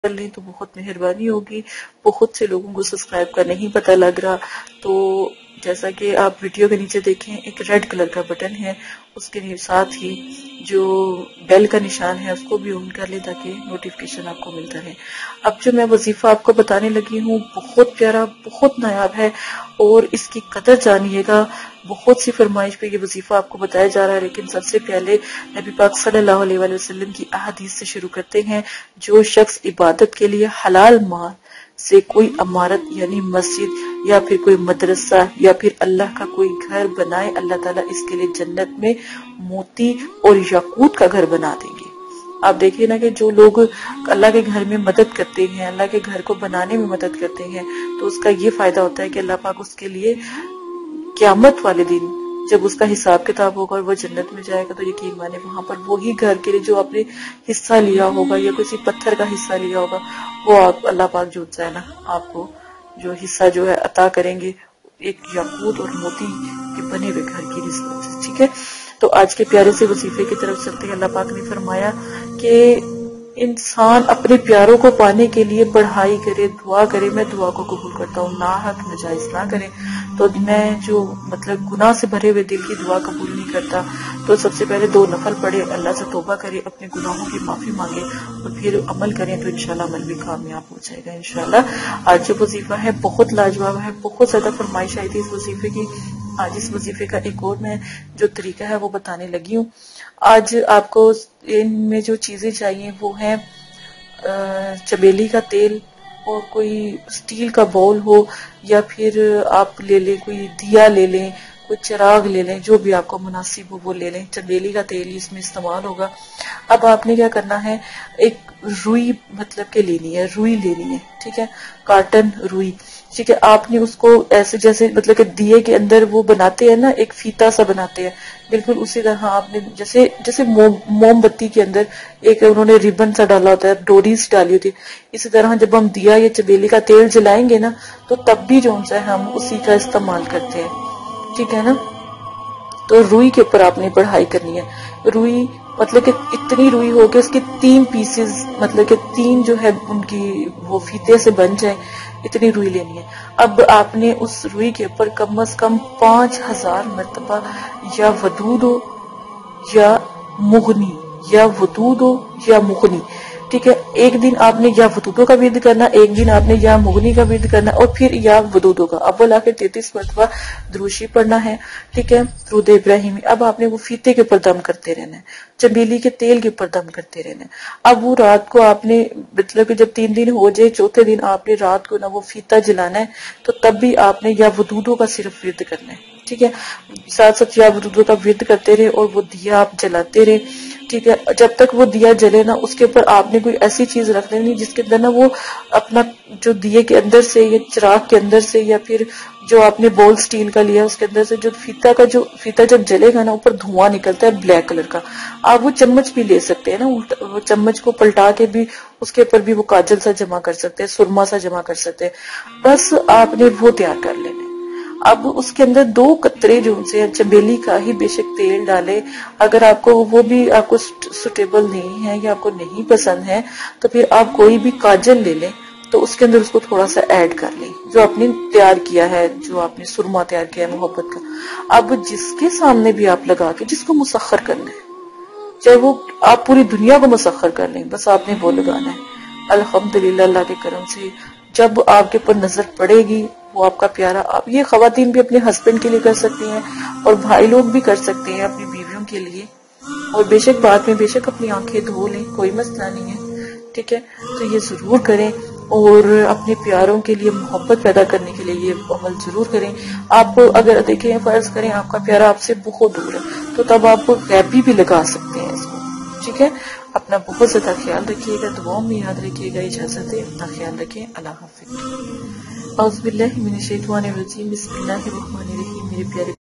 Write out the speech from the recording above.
کر لیں تو بہت مہربانی ہوگی. بہت سے لوگوں کو سبسکرائب کا نہیں پتہ لگ رہا، تو جیسا کہ آپ ویڈیو کے نیچے دیکھیں ایک ریڈ کلر کا بٹن ہے، اس کے ساتھ ہی جو بیل کا نشان ہے اس کو بھی آن کر لیں تاکہ نوٹیفیکیشن آپ کو ملتا رہے. اب جو میں وظیفہ آپ کو بتانے لگی ہوں بہت پیارا، بہت نایاب ہے اور اس کی قدر جانیے گا. بہت سی فرمائش پہ یہ وظیفہ آپ کو بتایا جا رہا ہے، لیکن سب سے پہلے نبی پاک صلی اللہ علیہ وآلہ وسلم کی احادیث سے شروع کرتے ہیں. جو شخص عبادت کے لیے حلال مال سے کوئی عمارت یعنی مسجد یا پھر کوئی مدرسہ یا پھر اللہ کا کوئی گھر بنائے، اللہ تعالیٰ اس کے لیے جنت میں موتی اور یاقوت کا گھر بنا دیں گے. آپ دیکھیں نا کہ جو لوگ اللہ کے گھر میں مدد کرتے ہیں، اللہ کے گھر کو بنانے میں مدد کرتے ہیں، تو اس کا یہ فائدہ ہوتا ہے کہ اللہ پاک اس کے لیے قیامت والے دن جب اس کا حساب کتاب ہوگا اور وہ جنت میں جائے گا تو یقین مانے وہاں پر وہی گھر کے لیے جو آپ نے حصہ لیا ہوگا یا کسی پتھر کا حصہ لیا ہوگا وہ آپ اللہ پاک جو ہے نا آپ کو جو حصہ جو ہے عطا کریں گے ایک یاقوت اور موتی کے بنے ہوئے گھر کی نسبت سے. ٹھیک ہے، تو آج کے پیارے سے وظیفے کی طرف چلتے ہیں. اللہ پاک نے فرمایا کہ انسان اپنے پیاروں کو پانے کے لیے پڑھائی کرے، دعا کرے. میں دعا کو قبول کرتا ہوں، ناحق ناجائز نہ کرے. تو میں جو مطلب گناہ سے بھرے ہوئے دل کی دعا قبول نہیں کرتا، تو سب سے پہلے 2 نفل پڑھے، اللہ سے توبہ کرے، اپنے گناہوں کی معافی مانگے اور پھر عمل کریں تو انشاءاللہ عمل بھی کامیاب ہو جائے گا انشاءاللہ. آج جو وظیفہ ہے بہت لاجواب ہے، بہت زیادہ فرمائش آئی تھی اس وظیفے کی. آج اس وظیفے کا ایک اور میں جو طریقہ ہے وہ بتانے لگی ہوں. آج آپ کو ان میں جو چیزیں چاہیے وہ ہیں چمیلی کا تیل اور کوئی سٹیل کا باؤل ہو یا پھر آپ لے لیں کوئی دیا لے لیں، کوئی چراغ لے لیں، جو بھی آپ کو مناسب ہو وہ لے لیں. چمیلی کا تیل اس میں استعمال ہوگا. اب آپ نے کیا کرنا ہے، ایک روئی مطلب کہ لینی ہے، روئی لینی ہے. ٹھیک ہے، کاٹن روئی. ٹھیک ہے، آپ نے اس کو ایسے جیسے مطلب کہ دیے کے اندر وہ بناتے ہیں نا ایک فیتا سا بناتے ہیں، بالکل اسی طرح آپ نے جیسے موم بتی کے اندر ایک انہوں نے ریبن سا ڈالا ہوتا ہے، ڈوریز ڈالی ہوتی ہے، اسی طرح جب ہم دیا یا چمیلی کا تیل جلائیں گے نا تو تب بھی جو ہے ہم اسی کا استعمال کرتے ہیں. ٹھیک ہے نا، تو روئی کے اوپر آپ نے پڑھائی کرنی ہے. روئی مطلب کہ اتنی روئی ہو کہ اس کے 3 پیسز مطلب کہ 3 جو ہے ان کی وہ فیتے سے بن جائے، اتنی روئی لینی ہے. اب آپ نے اس روئی کے اوپر کم از کم 5000 مرتبہ یا ودود ہو یا مغنی، یا ودود ہو یا مغنی. ٹھیک ہے، ایک دن آپ نے یا ودودوں کا ورد کرنا، ایک دن آپ نے یا مغنی کا ورد کرنا اور پھر یا ودودوں کا. اول آخر 33 مرتبہ دروشی پڑھنا ہے. ٹھیک ہے، درود ابراہیمی. اب آپ نے وہ فیتے کے اوپر دم کرتے رہنا ہے، چمیلی کے تیل کے اوپر دم کرتے رہنا ہے. اب وہ رات کو آپ نے مطلب کہ جب 3 دن ہو جائے، چوتھے دن آپ نے رات کو نہ وہ فیتا جلانا ہے، تو تب بھی آپ نے یا ودودوں کا صرف ورد کرنا ہے. ٹھیک ہے، ساتھ ساتھ یا ودودوں کا ورد کرتے رہے اور وہ دیا آپ جلاتے رہے. ٹھیک ہے، جب تک وہ دیا جلے نا اس کے اوپر آپ نے کوئی ایسی چیز رکھ لینی جس کے اندر نا وہ اپنا جو دیے کے اندر سے یا چراغ کے اندر سے یا پھر جو آپ نے بول سٹیل کا لیا اس کے اندر سے جو فیتا جب جلے گا نا اوپر دھواں نکلتا ہے بلیک کلر کا. آپ وہ چمچ بھی لے سکتے ہیں نا، وہ چمچ کو پلٹا کے بھی اس کے اوپر بھی وہ کاجل سا جمع کر سکتے ہیں، سرما سا جمع کر سکتے ہیں. بس آپ نے وہ تیار کر لینا. اب اس کے اندر 2 قطرے جو سے چمیلی کا ہی بے شک تیل ڈالے. اگر آپ کو وہ بھی آپ کو سوٹیبل نہیں ہے یا آپ کو نہیں پسند ہے تو پھر آپ کوئی بھی کاجل لے لیں، تو اس کے اندر اس کو تھوڑا سا ایڈ کر لیں جو آپ نے تیار کیا ہے، جو آپ نے سرما تیار کیا ہے محبت کا. اب جس کے سامنے بھی آپ لگا کے جس کو مسخر کرنا ہے، چاہے وہ آپ پوری دنیا کو مسخر کر لیں، بس آپ نے وہ لگانا ہے. الحمدللہ اللہ کے کرم سے جب آپ کے اوپر نظر پڑے گی وہ آپ کا پیارا. آپ یہ خواتین بھی اپنے ہسبینڈ کے لیے کر سکتی ہیں اور بھائی لوگ بھی کر سکتے ہیں اپنی بیویوں کے لیے، اور بے شک بعد میں بے شک اپنی آنکھیں دھو لیں، کوئی مسئلہ نہیں ہے. ٹھیک ہے، تو یہ ضرور کریں اور اپنے پیاروں کے لیے محبت پیدا کرنے کے لیے یہ عمل ضرور کریں. آپ اگر دیکھیں فرض کریں آپ کا پیارا آپ سے بہت دور ہے تو تب آپ غیبی بھی لگا سکتے ہیں اس کو. ٹھیک ہے، اپنا بہت زیادہ خیال رکھیے گا، دعاؤں میں یاد رکھیے گا. اجازت ہے، اپنا خیال رکھیں. اللہ حافظ. اعوذ باللہ من الشیطان الرجیم. بسم اللہ الرحمن الرحیم. میرے پیارے